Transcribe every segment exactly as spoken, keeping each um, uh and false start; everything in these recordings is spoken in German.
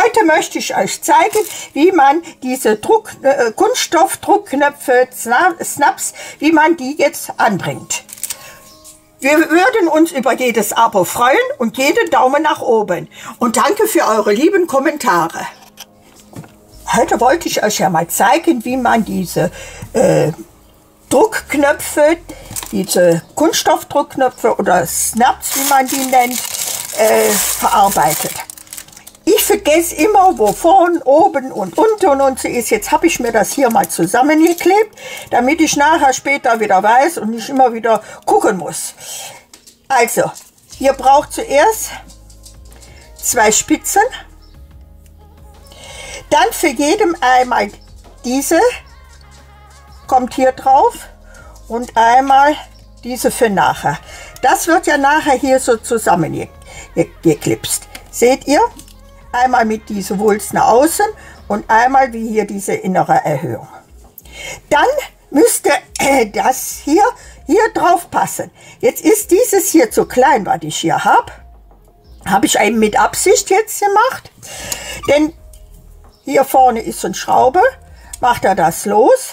Heute möchte ich euch zeigen, wie man diese Druck, äh, Kunststoffdruckknöpfe, Snaps, wie man die jetzt anbringt. Wir würden uns über jedes Abo freuen und jeden Daumen nach oben. Und danke für eure lieben Kommentare. Heute wollte ich euch ja mal zeigen, wie man diese äh, Druckknöpfe, diese Kunststoffdruckknöpfe oder Snaps, wie man die nennt, äh, verarbeitet. Ich vergesse immer, wo vorn, oben und unten und so ist. Jetzt habe ich mir das hier mal zusammengeklebt, damit ich nachher später wieder weiß und nicht immer wieder gucken muss. Also, ihr braucht zuerst zwei Spitzen. Dann für jedem einmal diese, kommt hier drauf, und einmal diese für nachher. Das wird ja nachher hier so zusammengeklipst. Seht ihr? Einmal mit dieser Wulst nach außen und einmal wie hier diese innere Erhöhung. Dann müsste äh, das hier, hier drauf passen. Jetzt ist dieses hier zu klein, was ich hier habe. Habe ich eben mit Absicht jetzt gemacht. Denn hier vorne ist so eine Schraube. Macht er das los.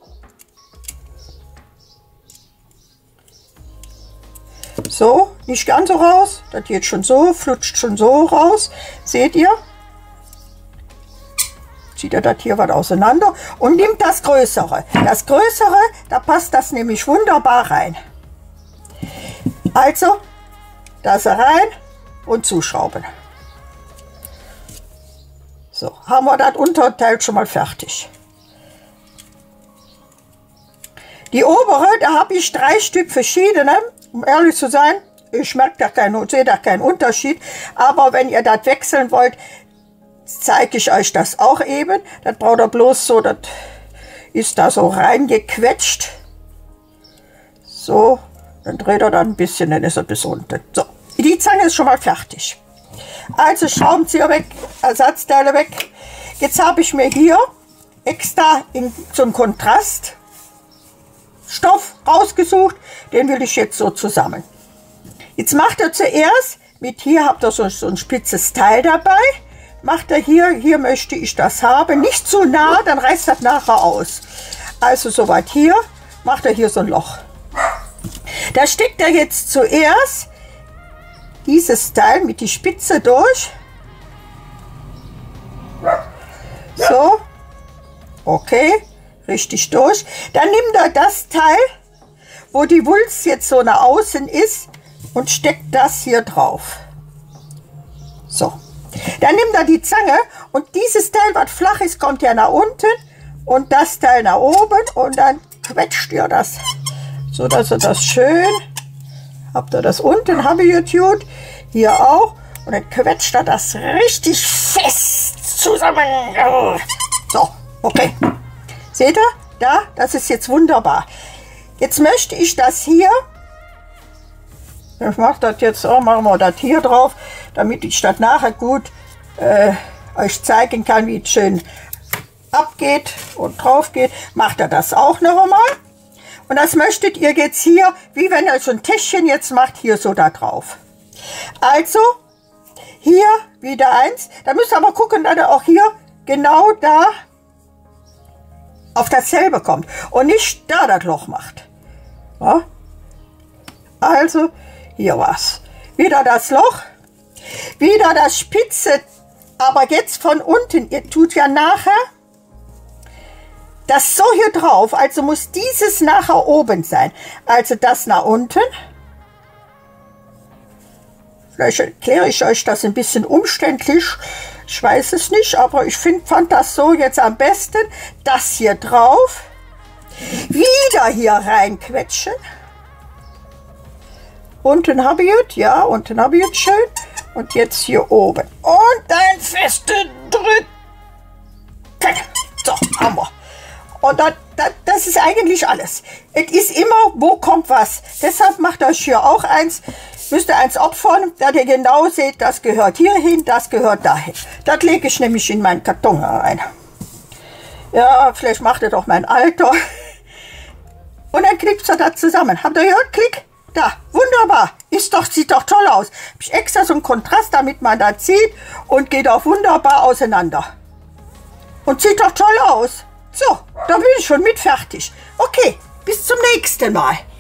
So, nicht ganz so raus, das geht schon so, flutscht schon so raus, seht ihr? Zieht er das hier was auseinander und nimmt das Größere. Das Größere, da passt das nämlich wunderbar rein. Also, das rein und zuschrauben. So, haben wir das Unterteil schon mal fertig. Die obere, da habe ich drei Stück verschiedene. Um ehrlich zu sein, ich merke da keinen, sehe da keinen Unterschied. Aber wenn ihr das wechseln wollt, zeige ich euch das auch eben. Das braucht ihr bloß so, das ist da so reingequetscht. So, dann dreht er dann ein bisschen, dann ist er bis unten. So, die Zange ist schon mal fertig. Also Schraubenzieher weg, Ersatzteile weg. Jetzt habe ich mir hier extra in so einen Kontrast Stoff rausgesucht, den will ich jetzt so zusammen. Jetzt macht er zuerst, mit hier habt ihr so, so ein spitzes Teil dabei, macht er hier, hier möchte ich das haben, nicht zu nah, dann reißt das nachher aus. Also soweit hier, macht er hier so ein Loch. Da steckt er jetzt zuerst dieses Teil mit die Spitze durch. So, okay. Richtig durch. Dann nimmt er das Teil, wo die Wulst jetzt so nach außen ist, und steckt das hier drauf. So. Dann nimmt er die Zange und dieses Teil, was flach ist, kommt ja nach unten und das Teil nach oben und dann quetscht ihr das. So, dass ihr das schön, habt ihr das unten, habe ich jetzt gut, hier auch, und dann quetscht er das richtig fest zusammen. So, okay. Seht ihr? Da, das ist jetzt wunderbar. Jetzt möchte ich das hier, ich mache das jetzt auch, machen wir das hier drauf, damit ich das nachher gut äh, euch zeigen kann, wie es schön abgeht und drauf geht. Macht ihr das auch noch einmal. Und das möchtet ihr jetzt hier, wie wenn ihr so ein Täschchen jetzt macht, hier so da drauf. Also, hier wieder eins. Da müsst ihr aber gucken, dass ihr auch hier genau da auf dasselbe kommt und nicht da das Loch macht. Ja? Also hier was. Wieder das Loch, wieder das Spitze, aber jetzt von unten. Ihr tut ja nachher das so hier drauf, also muss dieses nachher oben sein. Also das nach unten. Vielleicht erkläre ich euch das ein bisschen umständlich. Ich weiß es nicht, aber ich find, fand das so jetzt am besten. Das hier drauf. Wieder hier reinquetschen. Unten habe ich es, ja, unten habe ich es schön. Und jetzt hier oben. Und dann feste drücken. So, haben wir. Und das, das, das ist eigentlich alles. Es ist immer, wo kommt was. Deshalb macht euch hier auch eins. Müsst ihr eins opfern, dass ihr genau seht, das gehört hier hin, das gehört dahin. Das lege ich nämlich in meinen Karton rein. Ja, vielleicht macht ihr doch mein Alter. Und dann klippt ihr das zusammen. Habt ihr gehört? Klick. Da. Wunderbar. Ist doch, sieht doch toll aus. Hab ich extra so einen Kontrast, damit man da sieht und geht auch wunderbar auseinander. Und sieht doch toll aus. So, da bin ich schon mit fertig. Okay, bis zum nächsten Mal.